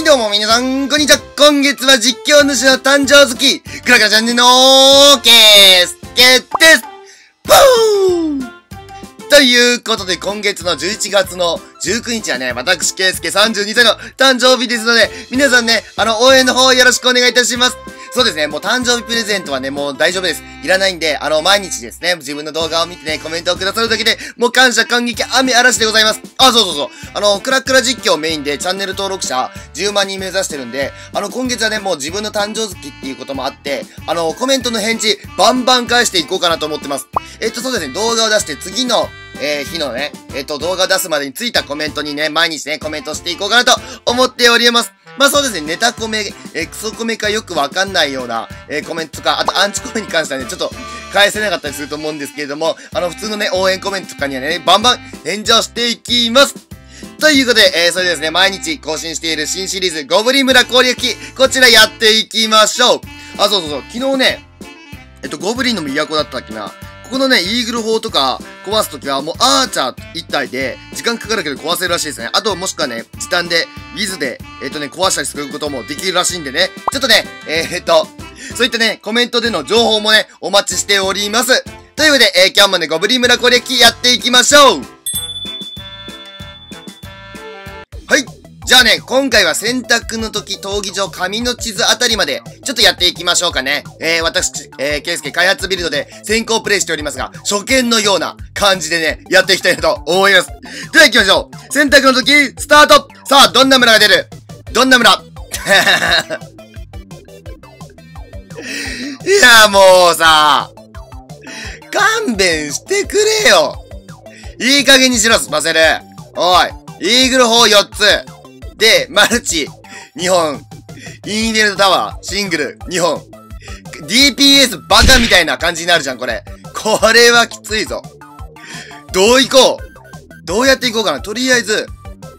どうも皆さん、こんにちは。今月は実況主の誕生月、クラクラチャンネルのケースケですふーということで、今月の11月の19日はね、私、ケースケ32歳の誕生日ですので、皆さんね、応援の方よろしくお願いいたします。そうですね、もう誕生日プレゼントはね、もう大丈夫です。いらないんで、毎日ですね、自分の動画を見てね、コメントをくださるだけで、もう感謝感激雨嵐でございます。そう。クラクラ実況メインでチャンネル登録者10万人目指してるんで、今月はね、もう自分の誕生月っていうこともあって、コメントの返事、バンバン返していこうかなと思ってます。そうですね、動画を出して次の、日のね、動画を出すまでについたコメントにね、毎日ね、コメントしていこうかなと思っております。まあそうですね、ネタコメ、クソコメかよくわかんないような、コメントとか、あとアンチコメに関してはね、ちょっと返せなかったりすると思うんですけれども、普通のね、応援コメントとかにはね、バンバン返事をしていきます。ということで、それでですね、毎日更新している新シリーズ、ゴブリン村攻略記、こちらやっていきましょう。そう、昨日ね、ゴブリンの都だったっけな。ここのね、イーグル砲とか壊すときはもうアーチャー1体で時間かかるけど壊せるらしいですね。あともしくはね、時短で、ウィズで、壊したりすることもできるらしいんでね。ちょっとね、そういったね、コメントでの情報もね、お待ちしております。ということで、今日もね、ゴブリン村攻略記やっていきましょう。はい。じゃあね、今回は選択の時、闘技場、紙の地図あたりまで、ちょっとやっていきましょうかね。私、ケイスケ開発ビルドで先行プレイしておりますが、初見のような感じでね、やっていきたいなと思います。では行きましょう。選択の時、スタート。さあ、どんな村が出る？どんな村いや、もうさ、勘弁してくれよ。いい加減にしろ、スパセル。おい、イーグル砲4つ。で、マルチ、2本。インフェルトタワー、シングル、2本。DPS バカみたいな感じになるじゃん、これ。これはきついぞ。どういこう？どうやっていこうかな。とりあえず、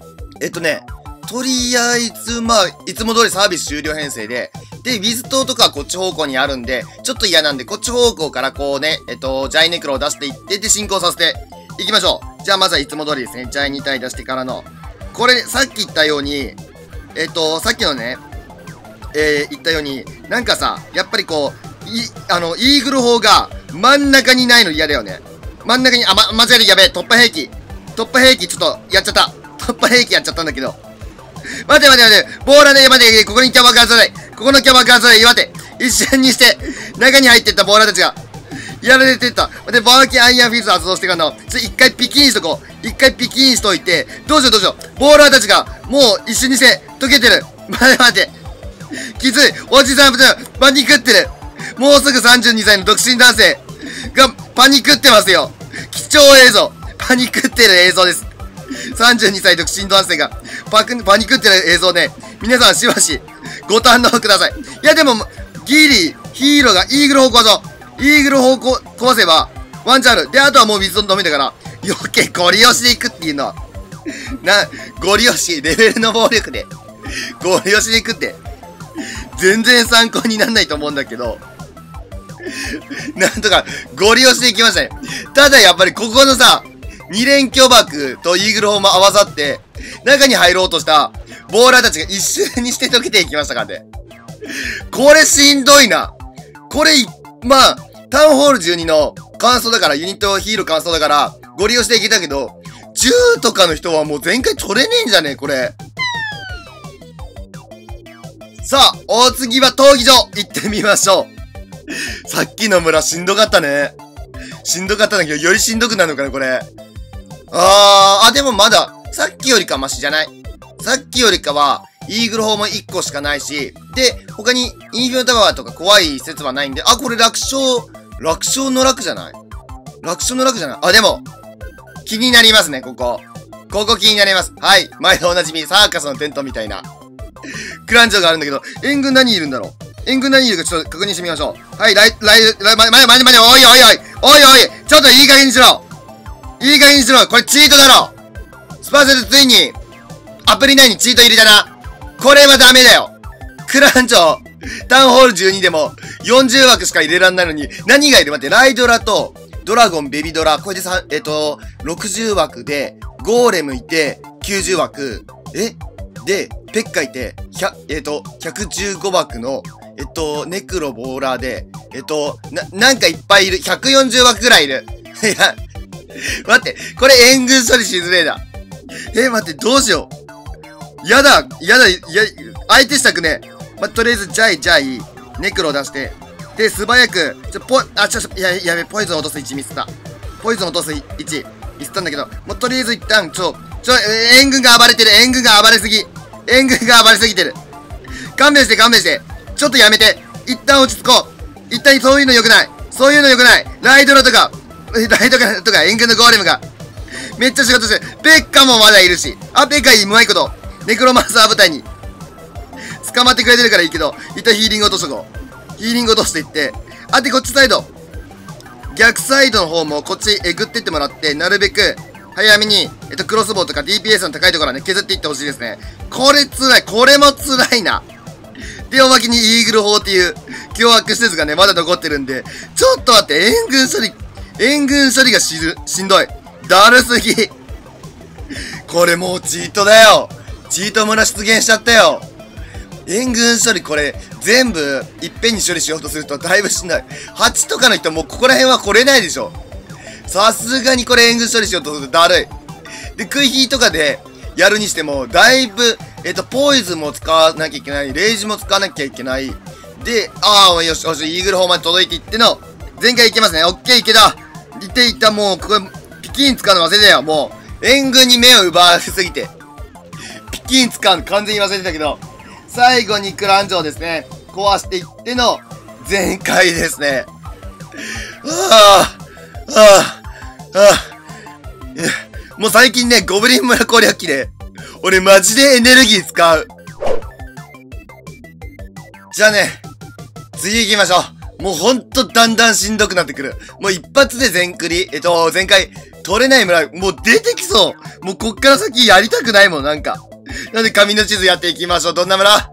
まあ、いつも通りサービス終了編成で、で、ウィズ島とかはこっち方向にあるんで、ちょっと嫌なんで、こっち方向からこうね、ジャイネクロを出していって、で、進行させていきましょう。じゃあ、まずはいつも通りですね。ジャイ2体出してからの、これ、さっき言ったように、さっきのね、言ったように、なんかさ、やっぱりこう、イーグル砲が真ん中にないの嫌だよね。真ん中に、間違える、やべえ、突破兵器、ちょっと、やっちゃった。突破兵器やっちゃったんだけど。待て、ボーラーで、待て、ここにキャバ爆発だい。ここのキャバ爆発だい、待て。一瞬にして、中に入ってったボーラーたちが、やられてった。で、バーキンアイアンフィーズ発動してからの、一回ピキーンしとこう。一回ピキーンしといて、どうしよう。ボーラーたちが、もう一瞬にして、溶けてる。待て。きつい。おじさん、パニクってる。もうすぐ32歳の独身男性がパニクってますよ。貴重映像。パニクってる映像です。32歳独身男性がパニクってる映像ね、皆さんしばしご堪能ください。いやでも、ギリ、ヒーローがイーグル砲壊そう。イーグル砲壊せば、ワンチャンある。で、あとはもう水の飲めだから、余計ゴリ押しでいくっていうのは、ゴリ押し、レベルの暴力で、ゴリ押しでいくって、全然参考にならないと思うんだけど、なんとか、ゴリ押しでいきましたね。ただやっぱりここのさ、二連巨爆とイーグル砲も合わさって、中に入ろうとしたボーラーたちが一瞬にして溶けていきましたからね。これしんどいな。これ、まあ、タウンホール12の感想だから、ユニットヒーロー感想だから、ゴリ押しでいけたけど、10とかの人はもう全回取れねえんじゃねえ、これ。さあ、お次は闘技場行ってみましょう。さっきの村しんどかったね。しんどかったんだけど、よりしんどくなるのかな、これ。でもまだ、さっきよりかマシじゃない？さっきよりかは、イーグル砲も1個しかないし、で、他にインフィノタワーとか怖い説はないんで、これ楽勝の楽じゃない？でも、気になりますね、ここ気になります。はい。前とおなじみ、サーカスのテントみたいな、クランジョがあるんだけど、援軍何いるんだろう？援軍何いるかちょっと確認してみましょう。はい、待て、おい、ちょっといい加減にしろ。これチートだろ。スパーセルついに、アプリ内にチート入れたな。これはダメだよ。クランチョ、タウンホール12でも40枠しか入れらんないのに、何がいる？待って、ライドラと、ドラゴン、ベビドラ、これで60枠で、ゴーレムいて、90枠。 で、ペッカいて、115枠の、ネクロボーラーで、なんかいっぱいいる。140枠ぐらいいる。いや、待って、これ援軍処理しづれえな。待って、どうしよう。やだ、相手したくねえ。とりあえず、ジャイ、ネクロ出して、で、素早く、やべ、ポイズン落とす1ミスった。ポイズン落とす1、ミスったんだけど、もうとりあえず一旦、援軍が暴れてる、援軍が暴れすぎてる。勘弁して。ちょっとやめて。一旦落ち着こう。一旦そういうの良くない。ライドラとか援軍のゴーレムが、めっちゃ仕事してる。ペッカもまだいるし。ペッカうまいこと、ネクロマンサー部隊に、捕まってくれてるからいいけど、一旦ヒーリング落としとこう。ヒーリング落としていって、で、こっちサイド。逆サイドの方もこっちえぐってってもらって、なるべく、早めに、クロスボウとか DPS の高いところはね、削っていってほしいですね。これも辛いな。で、おまけにイーグル砲っていう、凶悪施設がね、まだ残ってるんで、ちょっと待って、援軍処理がしんどい。だるすぎ。これもうチートだよ。チート村出現しちゃったよ。援軍処理これ、全部、いっぺんに処理しようとするとだいぶしんどい。8とかの人もうここら辺は来れないでしょ。さすがにこれ援軍処理しようとするとだるい。で、クイヒーとかでやるにしても、だいぶ、ポイズンも使わなきゃいけない。レイジも使わなきゃいけない。で、よし、イーグル砲まで届いていっての、全開いけますね。オッケーいけた。いった、もう、これ、ピキン使うの忘れてたよ。もう、援軍に目を奪われすぎて。ピキン使うの完全に忘れてたけど、最後にクランジョをですね、壊していっての、全開ですね。もう最近ね、ゴブリン村攻略機で、俺マジでエネルギー使う。じゃあね、次行きましょう。もうほんとだんだんしんどくなってくる。もう一発で全開取れない村、もう出てきそう。もうこっから先やりたくないもん、なんか。なんで紙の地図やっていきましょう。どんな村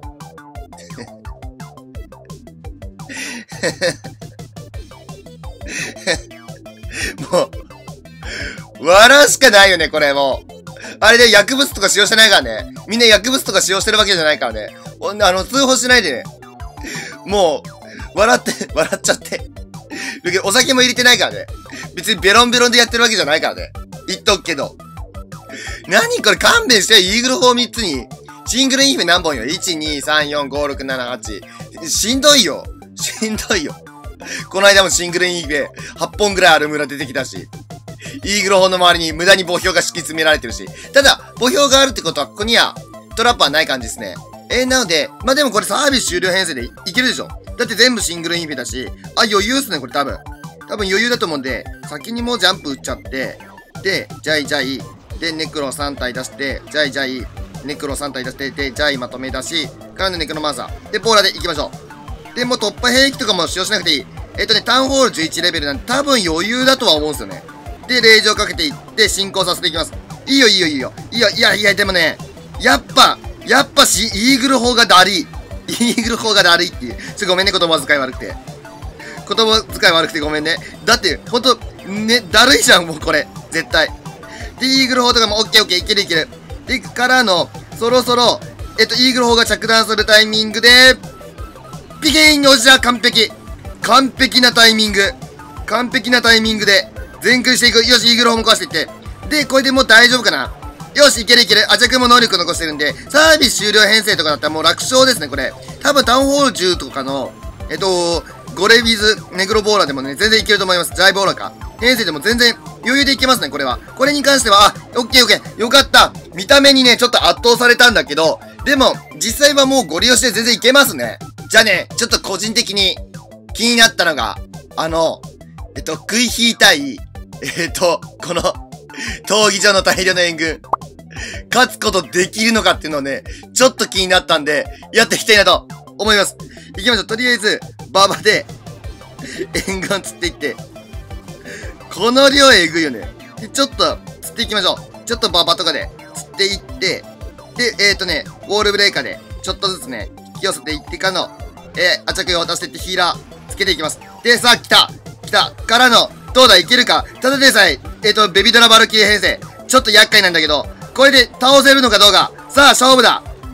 もう、笑うしかないよね、これもう。あれで薬物とか使用してないからね。みんな薬物とか使用してるわけじゃないからね。通報しないでね。もう、笑っちゃって。お酒も入れてないからね。別にベロンベロンでやってるわけじゃないからね。言っとくけど。何これ勘弁してよ。イーグル砲3つに、シングルインフェ何本よ。1、2、3、4、5、6、7、8。しんどいよ。この間もシングルインフェ8本ぐらいある村出てきたし。イーグル砲の周りに無駄に墓標が敷き詰められてるし。ただ、墓標があるってことは、ここにはトラップはない感じですね。なので、でもこれサービス終了編成でいけるでしょ。だって全部シングルインフェだし、余裕っすね、これ多分余裕だと思うんで、先にもうジャンプ打っちゃって、で、ジャイ、で、ネクロ3体出して、ジャイ、ネクロ3体出して、で、ジャイまとめ出し、からのネクロマンサー。で、ポーラで行きましょう。で、もう突破兵器とかも使用しなくていい。タウンホール11レベルなんで、多分余裕だとは思うんですよね。で、レイジをかけていって、進行させていきます。いいよ。でもね、やっぱイーグル砲がだるい。イーグル砲がだるいっていう。ごめんね、言葉遣い悪くて。ごめんね。だって、ほんと、ね、だるいじゃん、もうこれ。絶対。で、イーグル砲とかもオッケー、いける。で、からの、そろそろ、イーグル砲が着弾するタイミングで、ピキーンよしじゃ完璧なタイミングで、全クリしていく。よし、イーグル砲も壊していって。で、これでもう大丈夫かな。よし、いける。アジャ君も能力残してるんで、サービス終了編成とかだったらもう楽勝ですね、これ。多分タウンホール10とかの、ゴレビズ、ネグロボーラーでもね、全然いけると思います。ジャイボーラーか。編成でも全然余裕でいけますね、これは。これに関しては、オッケー。よかった。見た目にね、ちょっと圧倒されたんだけど、でも、実際はもうゴリ押しで全然いけますね。じゃあね、ちょっと個人的に気になったのが、クイヒー対、この、闘技場の大量の援軍。勝つことできるのかっていうのをね、ちょっと気になったんで、やっていきたいなと思います。行きましょう。とりあえず、馬場で、援軍釣っていって。この量えぐいよね。で、ちょっと、釣っていきましょう。ちょっと馬場とかで、釣っていって、で、ウォールブレーカーで、ちょっとずつね、引き寄せていってからの、アチャクを渡していってヒーラー、つけていきます。で、さあ、来たからの、どうだ、いけるか。ただでさえ、ベビドラバルキー編成。ちょっと厄介なんだけど、これで倒せるのかどうか。さあ、勝負だ。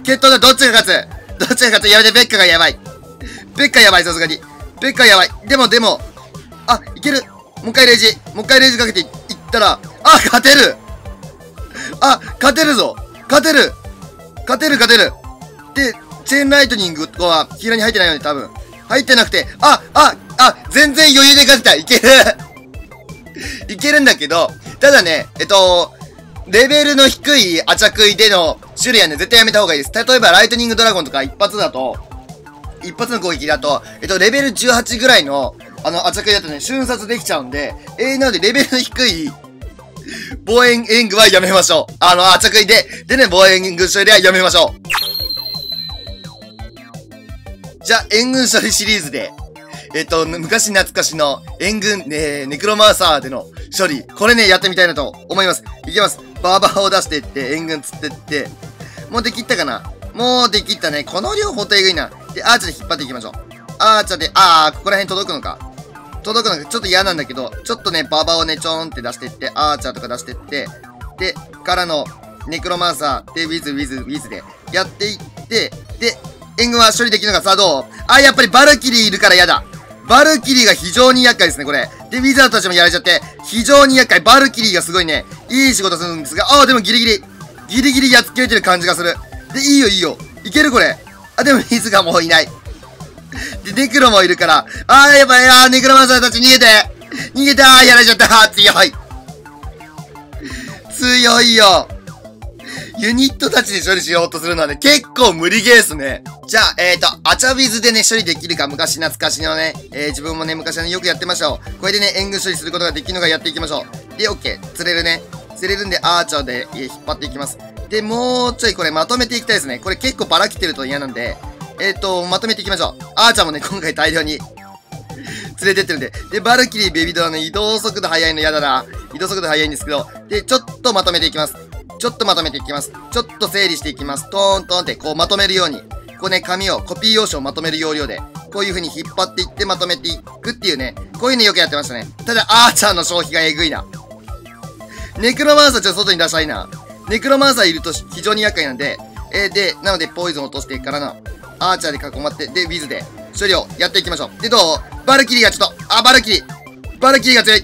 決闘だ、どっちが勝つ？どっちが勝つ？やめて、ベッカがやばい。ベッカやばい、さすがに。ベッカやばい。でも、あ、いける。もう一回レイジかけていったら、あ、勝てる。あ、勝てるぞ。勝てる。で、チェーンライトニングとは、ヒーラーに入ってないよね、多分。入ってなくて、全然余裕で勝てた。いける。いけるんだけど、ただね、レベルの低いアチャクイでの種類はね、絶対やめた方がいいです。例えば、ライトニングドラゴンとか一発の攻撃だと、レベル18ぐらいの、アチャクイだとね、瞬殺できちゃうんで、なので、レベルの低い、防衛援軍はやめましょう。アチャクイでね、防衛援軍処理はやめましょう。じゃあ、援軍処理シリーズで、昔懐かしの援軍、ネクロマーサーでの処理。これね、やってみたいなと思います。いきます。バーバーを出していって、援軍釣ってって、もうできったかな？もうできったね。この量ほんとえぐいな。で、アーチャーで引っ張っていきましょう。アーチャーで、ここら辺届くのか。ちょっと嫌なんだけど、ちょっとね、バーバーをね、ちょーんって出していって、アーチャーとか出していって、で、からの、ネクロマーサーで、ウィズで、やっていって、で、援軍は処理できるのか、さあどう？やっぱりバルキリーいるから嫌だ。バルキリーが非常に厄介ですね、これ。で、ウィザードたちもやられちゃって、非常に厄介。バルキリーがすごいね、いい仕事するんですが、でもギリギリやっつけれてる感じがする。で、いいよ。いけるこれ。でも水がもういない。で、ネクロもいるから、やばい、ネクロマンサーたち逃げたやられちゃった。強いよ。ユニットたちで処理しようとするのはね、結構無理ゲーっすね。じゃあ、アチャビズでね、処理できるか、昔懐かしのね、自分もね、昔はね、よくやってましたよ。これでね、援軍処理することができるのがやっていきましょう。で、オッケー。釣れるね。釣れるんで、アーチャーで、引っ張っていきます。で、もうちょいこれまとめていきたいですね。これ結構ばらけてると嫌なんで、まとめていきましょう。アーチャーもね、今回大量に連れてってるんで。で、バルキリー、ベビドラの移動速度速いの嫌だな。移動速度速いんですけど、で、ちょっとまとめていきます。ちょっと整理していきます。トーントーンって、こうまとめるように。こうね、紙を、コピー用紙をまとめる要領で、こういう風に引っ張っていってまとめていくっていうね、こういうのよくやってましたね。ただ、アーチャーの消費がえぐいな。ネクロマンサーちょっと外に出したいな。ネクロマンサーいると非常に厄介なんで、で、なので、ポイズンを落としてからの、アーチャーで囲まって、で、ウィズで、処理をやっていきましょう。で、どう？バルキリーがちょっと、バルキリーが強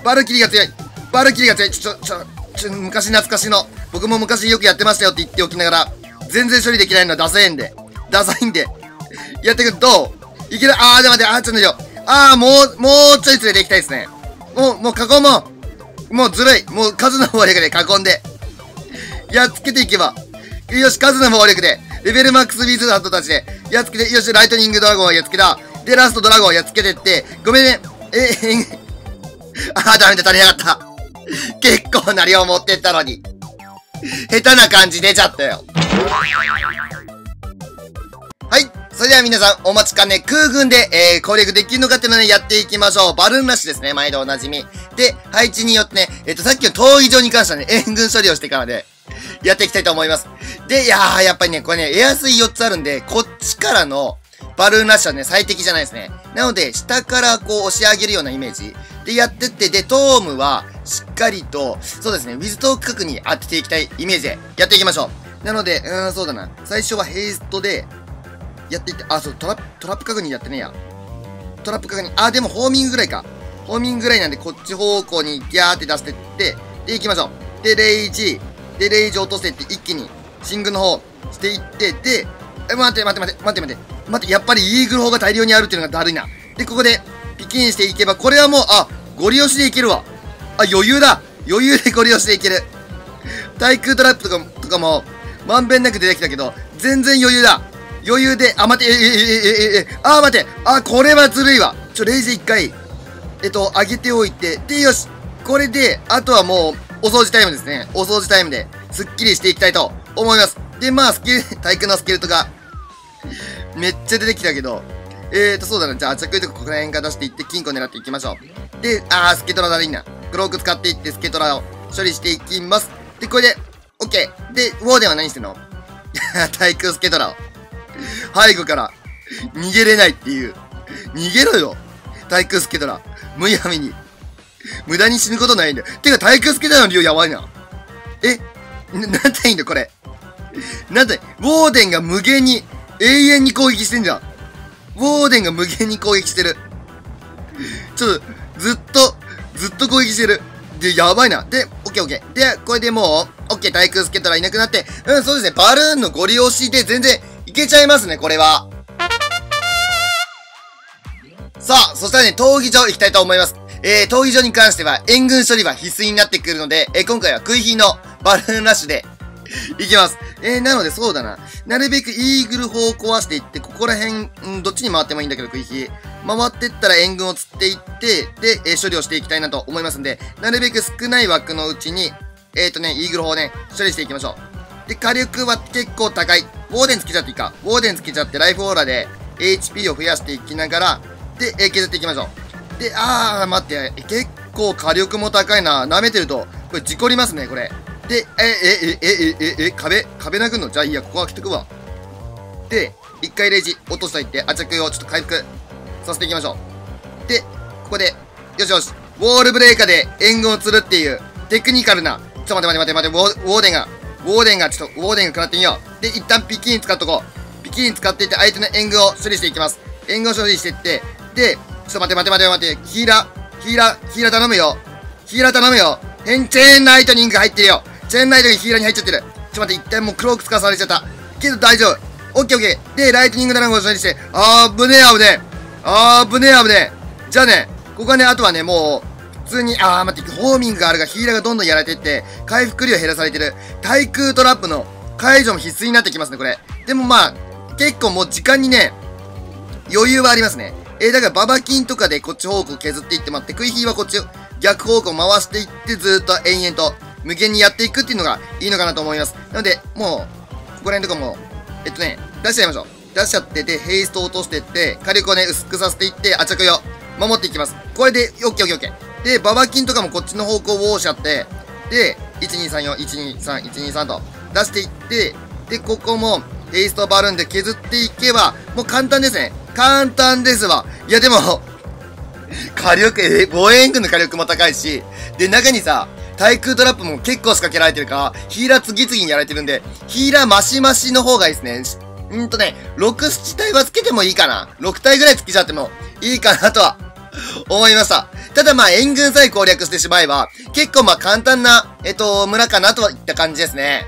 い。昔懐かしの、僕も昔よくやってましたよって言っておきながら、全然処理できないのはダサいんで、やってくる。どう？いける？で待って、ちょっと待ってよ。もうちょい連れていきたいですね。もう囲もう。もうずるい。もう数の暴力で囲んで、やっつけていけば。よし、数の暴力で、レベルマックスウィズハットたちで、やっつけて、よし、ライトニングドラゴンはやっつけた。で、ラストドラゴンをやっつけてって、ごめんね。ダメだ、足りなかった。結構な量持ってったのに。下手な感じ出ちゃったよ。はい。それでは皆さん、お待ちかね、空軍で、攻略できるのかっていうのをね、やっていきましょう。バルーンラッシュですね。毎度おなじみ。で、配置によってね、さっきの闘技場に関してはね、援軍処理をしてからで、やっていきたいと思います。で、やっぱりね、これね、エアスイ4つあるんで、こっちからの、バルーンラッシュはね、最適じゃないですね。なので、下からこう押し上げるようなイメージでやってって、で、トームは、しっかりと、そうですね、ウィズトー区画に当てていきたいイメージでやっていきましょう。なので、そうだな。最初はヘイストで、やっていって、そう、トラップ確認やってねえや。トラップ確認。でも、ホーミングぐらいか。ホーミングぐらいなんで、こっち方向にギャーって出してって、で、行きましょう。で、レイジ落としていって、一気に、シングルの方、していって、で、待って、やっぱりイーグル砲が大量にあるっていうのがだるいな。で、ここで、ピキンしていけば、これはもう、ゴリ押しでいけるわ。余裕だ。余裕でゴリ押しでいける。対空トラップとかも、まんべんなく出てきたけど、全然余裕だ。余裕で、待って、待って、これはずるいわ。レイジ一回、上げておいて、で、よし。これで、あとはもう、お掃除タイムですね。お掃除タイムで、スッキリしていきたいと思います。で、対空のスケルトが、めっちゃ出てきたけど、そうだな。じゃあ、着衣とかここら辺から出していって、金庫狙っていきましょう。で、スケトラだるいな。クローク使っていって、スケトラを処理していきます。で、これで、オッケー。で、ウォーデンは何してんの？対空スケトラを。背後から、逃げれないっていう。逃げろよ。対空スケトラ。むやみに。無駄に死ぬことないんだよ。てか、対空スケトラの量やばいな。なんていいんだ、これ。 なんで、ウォーデンが無限に、永遠に攻撃してんじゃん。ウォーデンが無限に攻撃してる。ちょっと、ずっと攻撃してる。で、やばいな。で、オッケーオッケー。で、これでもう、オッケー、対空スケトラいなくなって、そうですね、バルーンのゴリ押しで全然いけちゃいますね、これは。さあ、そしたらね、闘技場行きたいと思います。闘技場に関しては、援軍処理は必須になってくるので、今回は食い火のバルーンラッシュで、行きます。なので、そうだな。なるべくイーグル砲を壊していって、ここら辺、どっちに回ってもいいんだけど、食い火。回ってったら援軍を釣っていって、で、処理をしていきたいなと思いますんで、なるべく少ない枠のうちに、イーグル砲をね、処理していきましょう。で、火力は結構高い。ウォーデンつけちゃっていいか。ウォーデンつけちゃって、ライフオーラで、HP を増やしていきながら、で、削っていきましょう。で、待って、結構火力も高いな。舐めてると、これ事故りますね、これ。で、壁殴んのじゃあいいや、ここは来てくわ。で、一回レジ落としといて、アチャクをちょっと回復させていきましょう。で、ここで、よしよし、ウォールブレーカーで援軍を釣るっていう、テクニカルな、ちょっと待って、ウォーデンが食らってみよう。で、一旦ピキン使っとこう。ピキン使っていって、相手の援軍を処理していきます。援軍を処理していって、で、ちょっと待って、ヒーラー頼むよ。チェーンライトニングが入ってるよ。チェーンライトがヒーラーに入っちゃってる。ちょっと待って、一旦もうクローク使わされちゃった。けど大丈夫。オッケー。で、ライトニングドラゴンを処理して、危ねえ。じゃあね、ここはね、あとはね、もう、普通に、待って、ホーミングがあるが、ヒーラーがどんどんやられていって、回復量減らされてる。対空トラップの解除も必須になってきますね、これ。でもまあ、結構もう時間にね、余裕はありますね。だからババキンとかでこっち方向削っていってもらって、クイヒーはこっち逆方向回していって、ずーっと延々と無限にやっていくっていうのがいいのかなと思います。なので、もう、ここら辺とかも、出しちゃいましょう。出しちゃって、で、ヘイストを落としていって、火力をね、薄くさせていって、アチャクを守っていきます。これで、オッケー。で、ババキンとかもこっちの方向を押しちゃって、で、1234、123と出していって、で、ここも、ヘイストバルーンで削っていけば、もう簡単ですね。簡単ですわ。いや、でも、火力、防衛援軍の火力も高いし、で、中にさ、対空トラップも結構仕掛けられてるから、ヒーラー次々にやられてるんで、ヒーラーマシマシの方がいいですね。6、7体はつけてもいいかな。6体ぐらいつけちゃってもいいかなとは、思いました。ただまあ、援軍さえ攻略してしまえば、結構まあ簡単な、村かなといった感じですね。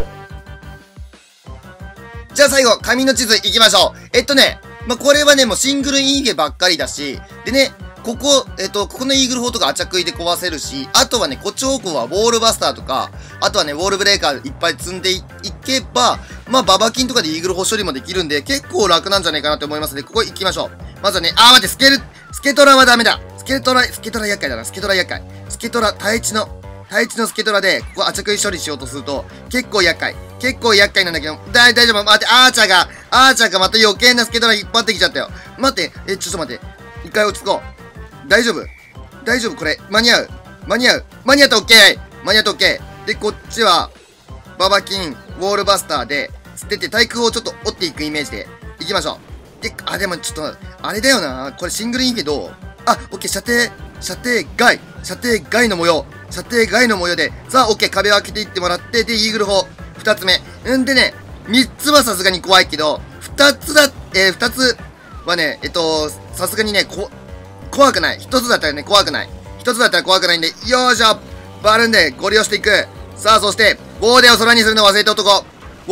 じゃあ最後、紙の地図行きましょう。まあ、これはね、もうシングルイーゲばっかりだし、でね、ここのイーグル砲とかアチャクイで壊せるし、あとはね、こっち方向はウォールバスターとか、あとはね、ウォールブレーカーいっぱい積んでいけば、まあ、ババキンとかでイーグル砲処理もできるんで、結構楽なんじゃないかなと思いますので、ここ行きましょう。まずはね、待って、スケトラはダメだ。スケトラ厄介だな、スケトラ、対地のスケトラで、ここアチャクイ処理しようとすると、結構厄介なんだけど、大丈夫、待って、アーチャーがまた余計なスケトラ引っ張ってきちゃったよ。待って、ちょっと待って。一回落ち着こう。大丈夫、これ。間に合った、オッケー。で、こっちは、ババキン、ウォールバスターで、捨てて対空をちょっと折っていくイメージで、行きましょう。で、でもちょっと、あれだよな。これシングルインフェどう？オッケー、射程外の模様で、さあ、オッケー、壁を開けていってもらって、で、イーグル砲、二つ目。でね、三つはさすがに怖いけど、二つはね、さすがにね、怖くない。一つだったら怖くないんで、よーしょバルーンでゴリ押していく。さあ、そして、ウォーデンを空にするのを忘れた男。だ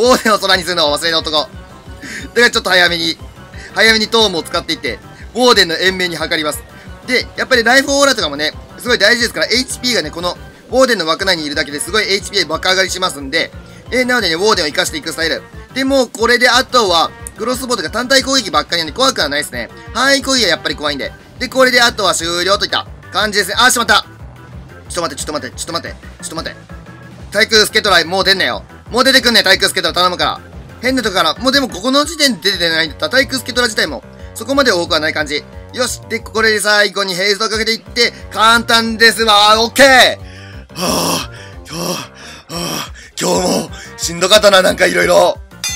からちょっと早めにトームを使っていって、ウォーデンの延命に図ります。で、やっぱりライフオーラとかもね、すごい大事ですから、HP がね、この、ウォーデンの枠内にいるだけですごい HP 爆上がりしますんで、なのでね、ウォーデンを活かしていくスタイル。で、もうこれであとは、クロスボウとか単体攻撃ばっかりなんで怖くはないですね。範囲攻撃はやっぱり怖いんで。で、これであとは終了といった感じですね。しまった。ちょっと待って。対空スケトラもう出んなよ。もう出てくんね、対空スケトラ頼むから。変なとこから、もうでもここの時点で出てないんだったら、対空スケトラ自体も、そこまで多くはない感じ。よし。で、これで最後にヘイストをかけていって、簡単ですわ。オッケー。今日も、しんどかったな、なんかいろいろ。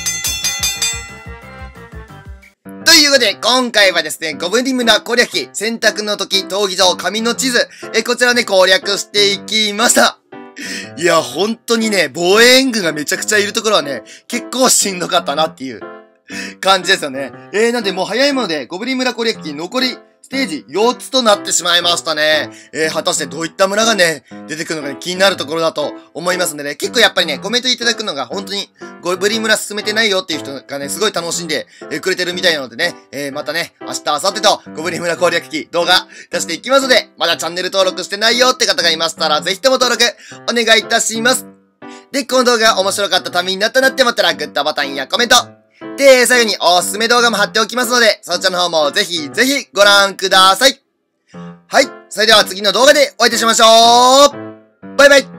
ということで、今回はですね、ゴブリン村攻略記、選択の時、闘技場、紙の地図、こちらをね、攻略していきました。 いや、本当にね、防衛援軍がめちゃくちゃいるところはね、結構しんどかったなっていう感じですよね。なんでもう早いもので、ゴブリン村攻略機残りステージ4つとなってしまいましたね。果たしてどういった村がね、出てくるのかね、気になるところだと思いますんでね、結構やっぱりね、コメントいただくのが本当にゴブリン村進めてないよっていう人がね、すごい楽しんでくれてるみたいなのでね、またね、明日、明後日とゴブリン村攻略機動画出していきますので、まだチャンネル登録してないよって方がいましたら、ぜひとも登録お願いいたします。で、この動画面白かったためになったなって思ったら、グッドボタンやコメント。で、最後におすすめ動画も貼っておきますので、そちらの方もぜひぜひご覧ください。はい。それでは次の動画でお会いいたしましょう。バイバイ。